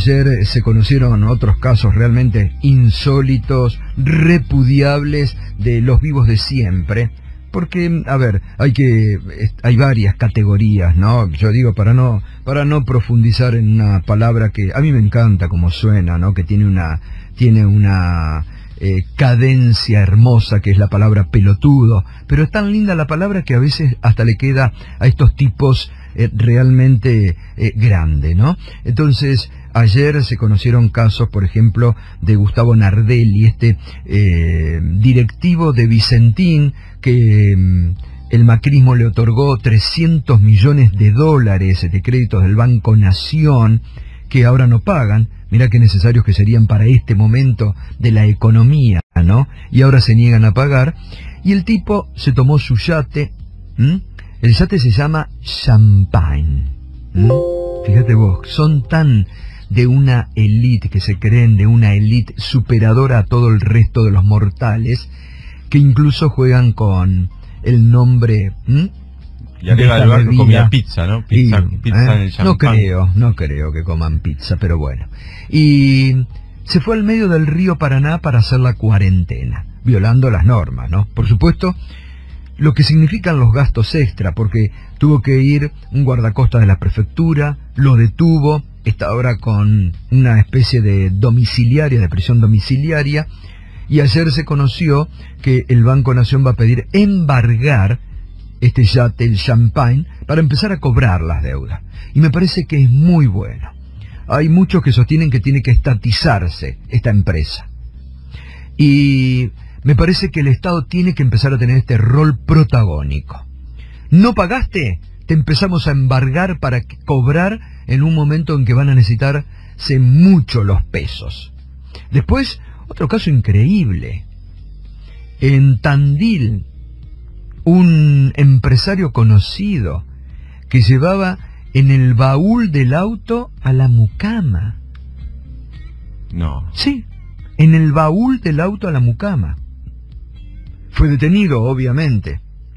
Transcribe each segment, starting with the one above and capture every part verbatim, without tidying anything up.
Ayer se conocieron otros casos realmente insólitos, repudiables de los vivos de siempre. Porque, a ver, hay que hay varias categorías, ¿no? Yo digo, para no para no profundizar en una palabra que a mí me encanta como suena, ¿no? Que tiene una tiene una eh, cadencia hermosa, que es la palabra pelotudo. Pero es tan linda la palabra que a veces hasta le queda a estos tipos eh, realmente eh, grande, ¿no? Entonces, ayer se conocieron casos, por ejemplo, de Gustavo Nardelli, este eh, directivo de Vicentín, que eh, el macrismo le otorgó trescientos millones de dólares de créditos del Banco Nación, que ahora no pagan. Mirá qué necesarios que serían para este momento de la economía, ¿no? Y ahora se niegan a pagar. Y el tipo se tomó su yate. ¿m? El yate se llama Champagne. ¿m? Fíjate vos, son tan de una élite, que se creen de una élite superadora a todo el resto de los mortales, que incluso juegan con el nombre. ¿m? Y arriba del barco comía pizza, ¿no? Pizza, y, pizza ¿eh? en el champán. No creo, no creo que coman pizza, pero bueno. Y se fue al medio del río Paraná para hacer la cuarentena, violando las normas, ¿no? Por supuesto, lo que significan los gastos extra, porque tuvo que ir un guardacosta de la prefectura, lo detuvo, está ahora con una especie de domiciliaria, de prisión domiciliaria, y ayer se conoció que el Banco Nación va a pedir embargar este yate, el Champagne, para empezar a cobrar las deudas. Y me parece que es muy bueno. Hay muchos que sostienen que tiene que estatizarse esta empresa. Y me parece que el Estado tiene que empezar a tener este rol protagónico. ¿No pagaste? Te empezamos a embargar para cobrar en un momento en que van a necesitarse mucho los pesos. Después, otro caso increíble. En Tandil, un empresario conocido que llevaba en el baúl del auto a la mucama. No. Sí, en el baúl del auto a la mucama. Fue detenido, obviamente.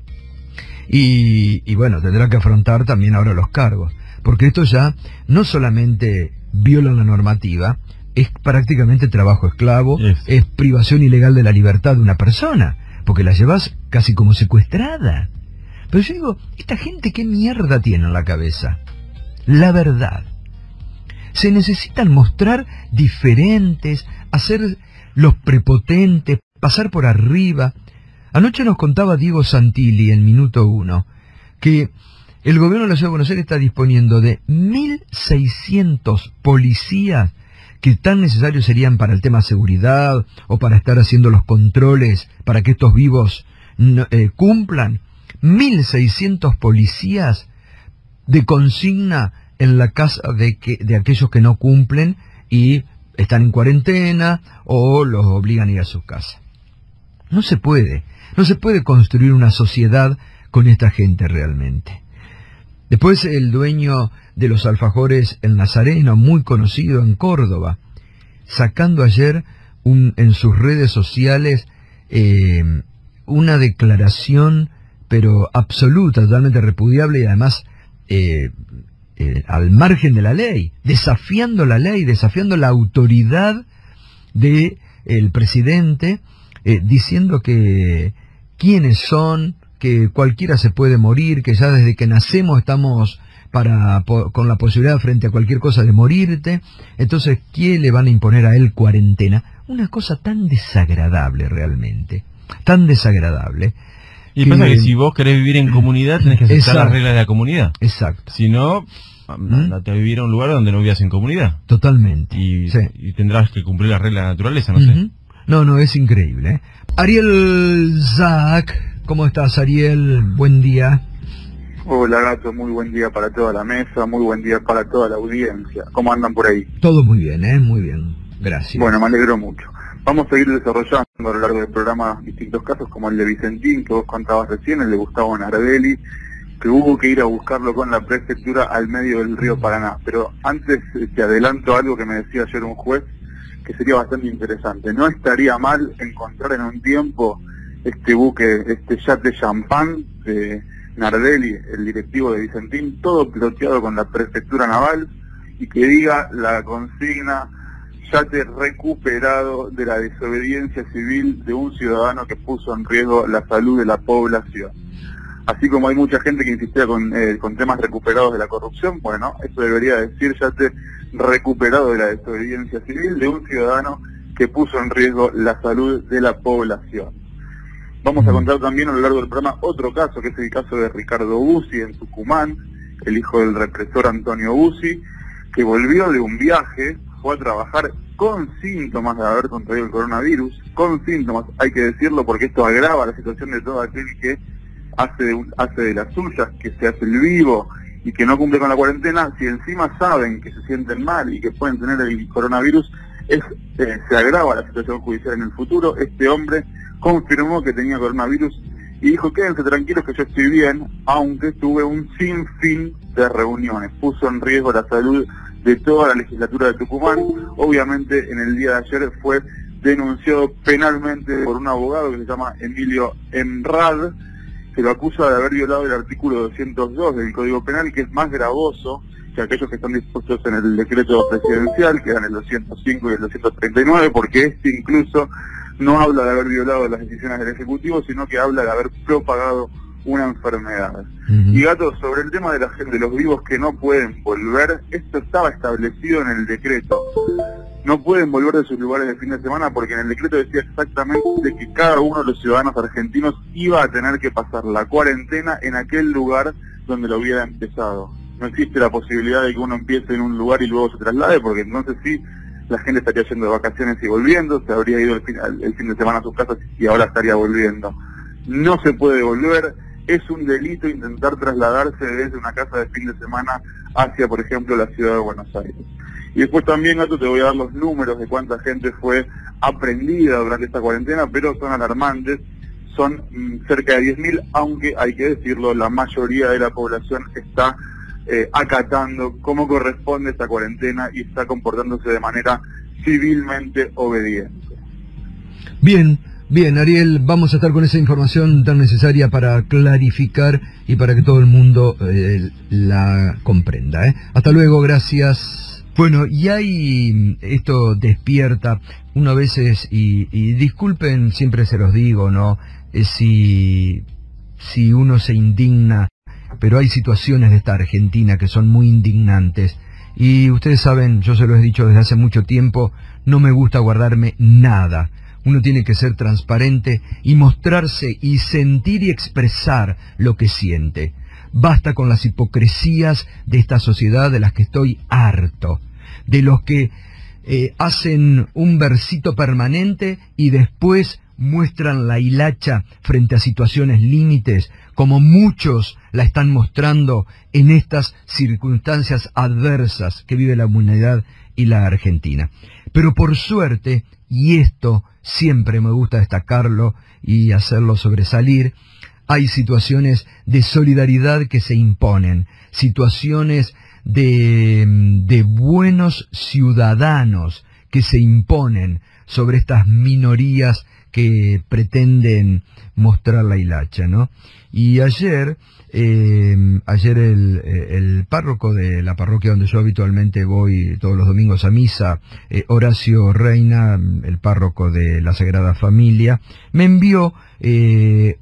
Y, y bueno, tendrá que afrontar también ahora los cargos. Porque esto ya no solamente viola la normativa, es prácticamente trabajo esclavo, es, es privación ilegal de la libertad de una persona, porque la llevas casi como secuestrada. Pero yo digo, ¿esta gente qué mierda tiene en la cabeza? La verdad. Se necesitan mostrar diferentes, hacer los prepotentes, pasar por arriba. Anoche nos contaba Diego Santilli en Minuto Uno que el gobierno de la Ciudad de Buenos Aires está disponiendo de mil seiscientos policías que tan necesarios serían para el tema seguridad o para estar haciendo los controles para que estos vivos no, eh, cumplan. mil seiscientos policías de consigna en la casa de, que, de aquellos que no cumplen y están en cuarentena o los obligan a ir a sus casas. No se puede, no se puede construir una sociedad con esta gente realmente. Después el dueño de los alfajores El Nazareno, muy conocido en Córdoba, sacando ayer un, en sus redes sociales eh, una declaración, pero absoluta, totalmente repudiable y además eh, eh, al margen de la ley, desafiando la ley, desafiando la autoridad del presidente, eh, diciendo que quiénes son, que cualquiera se puede morir, que ya desde que nacemos estamos para po, con la posibilidad frente a cualquier cosa de morirte. Entonces, ¿qué le van a imponer a él cuarentena? Una cosa tan desagradable realmente, tan desagradable. Y que, pasa que si vos querés vivir en comunidad, tenés que aceptar las reglas de la comunidad. Exacto. Si no, andate a vivir a un lugar donde no vivas en comunidad. Totalmente. Y, sí. y tendrás que cumplir las reglas de la naturaleza, no uh-huh. sé. No, no, es increíble, ¿eh? Ariel Zack, ¿cómo estás, Ariel? Buen día. Hola, Gato, muy buen día para toda la mesa, muy buen día para toda la audiencia. ¿Cómo andan por ahí? Todo muy bien, ¿eh? Muy bien, gracias. Bueno, me alegro mucho. Vamos a ir desarrollando a lo largo del programa distintos casos, como el de Vicentín, que vos contabas recién, el de Gustavo Nardelli, que hubo que ir a buscarlo con la prefectura al medio del río Paraná. Pero antes te adelanto algo que me decía ayer un juez, que sería bastante interesante. No estaría mal encontrar en un tiempo este buque, este yate Champagne de Nardelli, el directivo de Vicentín, todo piloteado con la prefectura naval, y que diga la consigna yate recuperado de la desobediencia civil de un ciudadano que puso en riesgo la salud de la población. Así como hay mucha gente que insistía con, eh, con temas recuperados de la corrupción, bueno, eso debería decir yate recuperado de la desobediencia civil de un ciudadano que puso en riesgo la salud de la población. Vamos a contar también a lo largo del programa otro caso, que es el caso de Ricardo Bussi en Tucumán, el hijo del represor Antonio Bussi, que volvió de un viaje, fue a trabajar con síntomas de haber contraído el coronavirus, con síntomas, hay que decirlo porque esto agrava la situación de todo aquel que hace de, un, hace de las suyas, que se hace el vivo y que no cumple con la cuarentena. Si encima saben que se sienten mal y que pueden tener el coronavirus, es, eh, se agrava la situación judicial en el futuro. Este hombre confirmó que tenía coronavirus y dijo: quédense tranquilos que yo estoy bien, aunque tuve un sinfín de reuniones. Puso en riesgo la salud de toda la legislatura de Tucumán. Obviamente en el día de ayer fue denunciado penalmente por un abogado que se llama Emilio Enrad, que lo acusa de haber violado el artículo doscientos dos del Código Penal, que es más gravoso que aquellos que están dispuestos en el decreto presidencial, que eran el doscientos cinco y el doscientos treinta y nueve, porque este incluso no habla de haber violado las decisiones del Ejecutivo, sino que habla de haber propagado una enfermedad. Uh-huh. Y Gato, sobre el tema de la gente, de los vivos que no pueden volver, esto estaba establecido en el decreto. No pueden volver de sus lugares de fin de semana porque en el decreto decía exactamente que cada uno de los ciudadanos argentinos iba a tener que pasar la cuarentena en aquel lugar donde lo hubiera empezado. No existe la posibilidad de que uno empiece en un lugar y luego se traslade, porque entonces sí, la gente estaría yendo de vacaciones y volviendo, se habría ido el fin, el fin de semana a sus casas y ahora estaría volviendo. No se puede volver, es un delito intentar trasladarse desde una casa de fin de semana hacia, por ejemplo, la ciudad de Buenos Aires. Y después también, Gato, te voy a dar los números de cuánta gente fue aprendida durante esta cuarentena, pero son alarmantes. Son mm, cerca de diez mil, aunque hay que decirlo, la mayoría de la población está eh, acatando como corresponde esta cuarentena y está comportándose de manera civilmente obediente. Bien, bien, Ariel, vamos a estar con esa información tan necesaria para clarificar y para que todo el mundo eh, la comprenda, ¿eh? Hasta luego, gracias. Bueno, y hay, esto despierta, uno a veces, y, y disculpen, siempre se los digo, ¿no? Eh, si, si uno se indigna, pero hay situaciones de esta Argentina que son muy indignantes. Y ustedes saben, yo se lo he dicho desde hace mucho tiempo, no me gusta guardarme nada. Uno tiene que ser transparente y mostrarse y sentir y expresar lo que siente. Basta con las hipocresías de esta sociedad de las que estoy harto, de los que eh, hacen un versito permanente y después muestran la hilacha frente a situaciones límites, como muchos la están mostrando en estas circunstancias adversas que vive la humanidad y la Argentina. Pero por suerte, y esto siempre me gusta destacarlo y hacerlo sobresalir, hay situaciones de solidaridad que se imponen, situaciones de, de buenos ciudadanos que se imponen sobre estas minorías que pretenden mostrar la hilacha, ¿no? Y ayer, eh, ayer el, el párroco de la parroquia donde yo habitualmente voy todos los domingos a misa, eh, Horacio Reina, el párroco de la Sagrada Familia, me envió eh,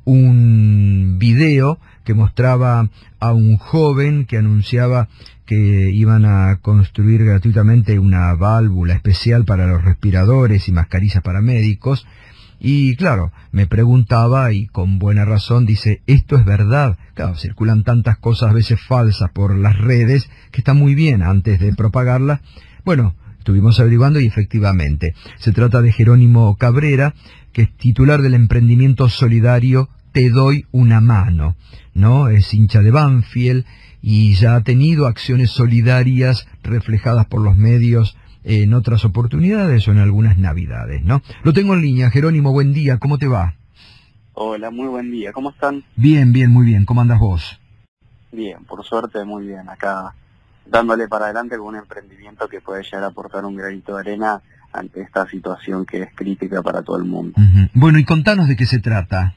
un video que mostraba a un joven que anunciaba que iban a construir gratuitamente una válvula especial para los respiradores y mascarillas para médicos. Y claro, me preguntaba, y con buena razón, dice, ¿esto es verdad? Claro, circulan tantas cosas a veces falsas por las redes, que está muy bien antes de propagarlas. Bueno, estuvimos averiguando y efectivamente, se trata de Jerónimo Cabrera, que es titular del emprendimiento solidario Te Doy Una Mano, ¿no? Es hincha de Banfield y ya ha tenido acciones solidarias reflejadas por los medios en otras oportunidades o en algunas navidades, ¿no? Lo tengo en línea. Jerónimo, buen día, ¿cómo te va? Hola, muy buen día, ¿cómo están? Bien, bien, muy bien, ¿cómo andas vos? Bien, por suerte, muy bien, acá dándole para adelante con un emprendimiento que puede llegar a aportar un granito de arena ante esta situación que es crítica para todo el mundo. Uh-huh. Bueno, y contanos de qué se trata.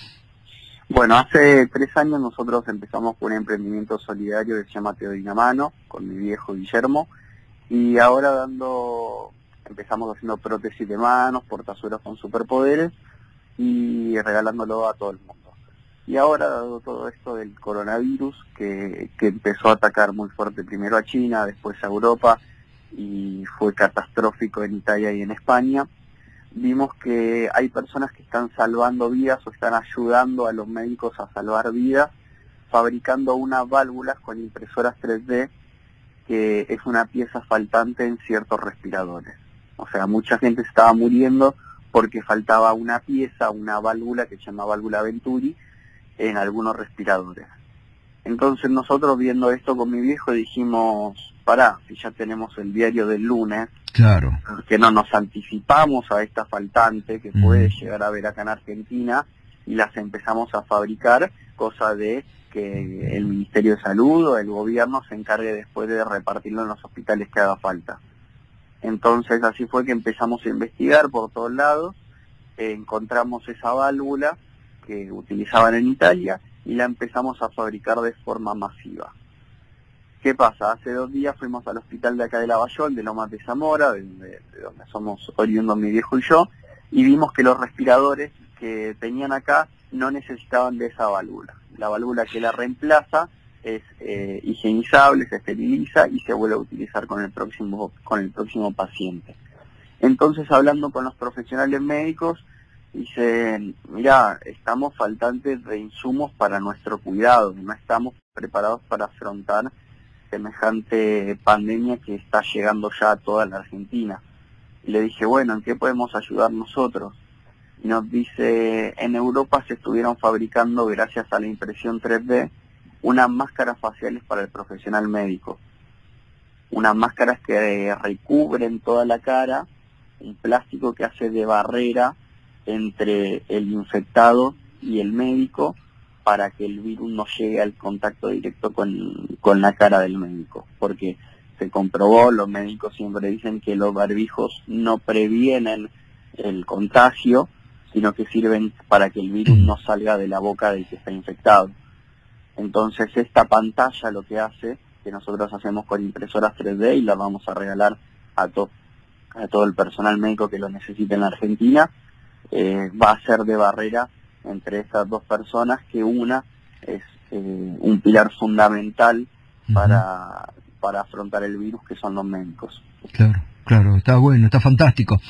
Bueno, hace tres años nosotros empezamos con un emprendimiento solidario que se llama Te Doy Una Mano, con mi viejo Guillermo, Y ahora dando, empezamos haciendo prótesis de manos, portazuelos con superpoderes y regalándolo a todo el mundo. Y ahora, dado todo esto del coronavirus, que, que empezó a atacar muy fuerte primero a China, después a Europa, y fue catastrófico en Italia y en España, vimos que hay personas que están salvando vidas o están ayudando a los médicos a salvar vidas, fabricando unas válvulas con impresoras tres D, que es una pieza faltante en ciertos respiradores. O sea, mucha gente estaba muriendo porque faltaba una pieza, una válvula que se llama válvula Venturi, en algunos respiradores. Entonces nosotros, viendo esto con mi viejo, dijimos, pará, si ya tenemos el diario del lunes, claro, que no nos anticipamos a esta faltante que mm. puede llegar a haber acá en Argentina, y las empezamos a fabricar, cosa de que el Ministerio de Salud o el gobierno se encargue después de repartirlo en los hospitales que haga falta. Entonces así fue que empezamos a investigar por todos lados, eh, encontramos esa válvula que utilizaban en Italia y la empezamos a fabricar de forma masiva. ¿Qué pasa? Hace dos días fuimos al hospital de acá de Lavallol, de Lomas de Zamora, de, de, de donde somos oriundos mi viejo y yo, y vimos que los respiradores que tenían acá no necesitaban de esa válvula. La válvula que la reemplaza es eh, higienizable, se esteriliza y se vuelve a utilizar con el próximo, con el próximo paciente. Entonces, hablando con los profesionales médicos, dicen, mira, estamos faltantes de insumos para nuestro cuidado, no estamos preparados para afrontar semejante pandemia que está llegando ya a toda la Argentina. Y le dije, bueno, ¿en qué podemos ayudar nosotros? Y nos dice, en Europa se estuvieron fabricando, gracias a la impresión tres D, unas máscaras faciales para el profesional médico. Unas máscaras que recubren toda la cara, un plástico que hace de barrera entre el infectado y el médico para que el virus no llegue al contacto directo con, con la cara del médico, porque se comprobó, los médicos siempre dicen que los barbijos no previenen el contagio, sino que sirven para que el virus no salga de la boca del que está infectado. Entonces esta pantalla lo que hace, que nosotros hacemos con impresoras tres D y la vamos a regalar a, to a todo el personal médico que lo necesite en la Argentina, Eh, va a ser de barrera entre estas dos personas, que una es eh, un pilar fundamental uh-huh. para, para afrontar el virus, que son los médicos. Claro, claro, está bueno, está fantástico.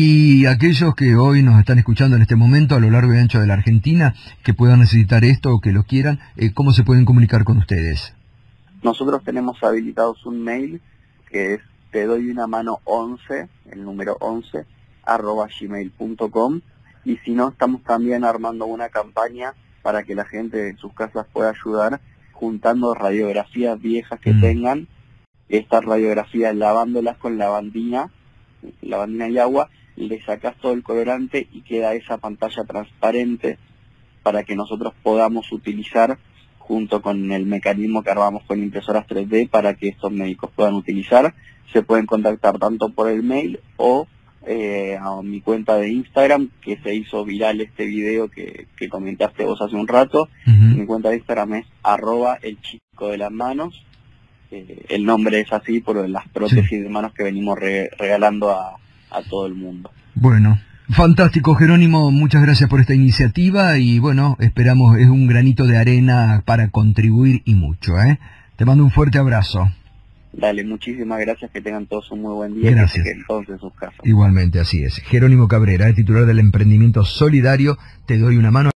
Y aquellos que hoy nos están escuchando en este momento a lo largo y ancho de la Argentina, que puedan necesitar esto o que lo quieran, eh, ¿cómo se pueden comunicar con ustedes? Nosotros tenemos habilitados un mail que es te doy una mano once, el número once, arroba gmail punto com, y si no, estamos también armando una campaña para que la gente de sus casas pueda ayudar, juntando radiografías viejas que mm. tengan, estas radiografías lavándolas con lavandina, lavandina y agua, y le sacás todo el colorante y queda esa pantalla transparente para que nosotros podamos utilizar junto con el mecanismo que armamos con impresoras tres D para que estos médicos puedan utilizar. Se pueden contactar tanto por el mail o Eh, a mi cuenta de Instagram, que se hizo viral este video que, que comentaste vos hace un rato. Uh-huh. Mi cuenta de Instagram es arroba el chico de las manos. Eh, el nombre es así por las prótesis sí. de manos que venimos re regalando a, a todo el mundo. Bueno, fantástico, Jerónimo, muchas gracias por esta iniciativa y bueno, esperamos, es un granito de arena para contribuir y mucho, ¿eh? Te mando un fuerte abrazo. Dale, muchísimas gracias, que tengan todos un muy buen día. Gracias. Y que todos en sus casas. Igualmente, así es. Jerónimo Cabrera, titular del emprendimiento solidario Te Doy Una Mano.